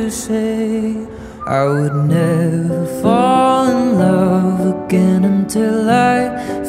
to say I would never fall in love again until I